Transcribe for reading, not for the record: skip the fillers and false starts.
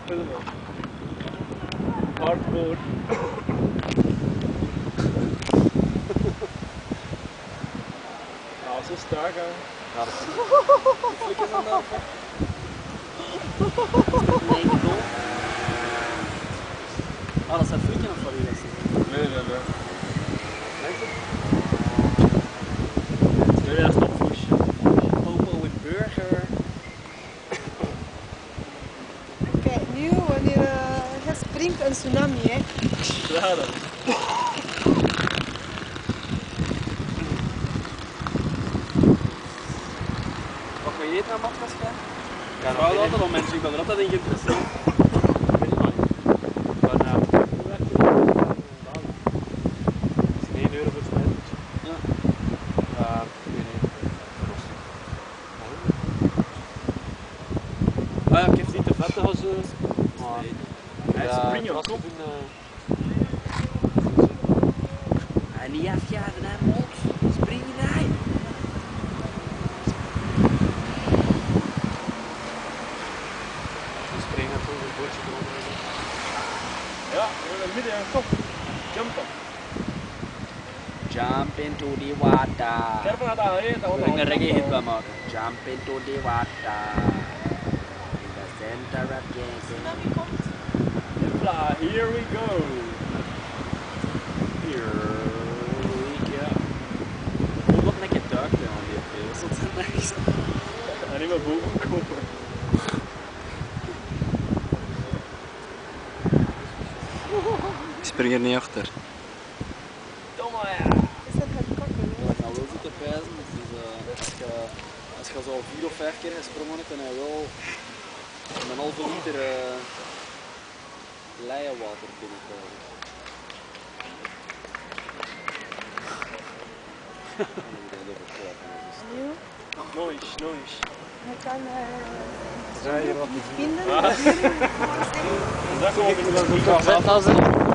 filmen. Hardcore. Ja, zo sterk hè. Ja, dat is flikken dan daar. Nee, niet dol. Ah, dat zijn flikken of wat is dat? Nee. Lijkt het? Nee, dat is nog push. Popo with burger. Kijk, nu wanneer je springt een tsunami, hè. Claro. Wat ga je eten aan matras gaan? Ja, dat is altijd al mensen, ik ben er altijd in geïnteresseerd. Weet je wat? Maar is 1 euro voor het spijtje. Ja. Ja, nee. Ah ja, ik heb niet te vet als maar hij springt op kop. En niet afjagen hè, mot. Springen hij. We springen voor een bootje eronder. Ja, we zijn midden in een kop. Jumpen. Jump into the water. Kijk maar naar daar, hè. Daar wil ik een reggae hit bij maken. Jump into the water. In the center of the Tsunami komt. Hopla, here we go. Here we go. Hoe wat een keer duiken aan die feest. Dat is nice. En niet meer boven komen. Ik spring er niet achter. Domme ja. Is dat het kakken? Wat ik nou wil zitten pijzen, als je zo 4 of 5 keer gesprongen hebt en hij wel een halve liter leienwater binnenkrijgt. Nieuw. Noise. Hij kan Ja, hier wat niet vinden. Ah. Dat komt in de Vet als een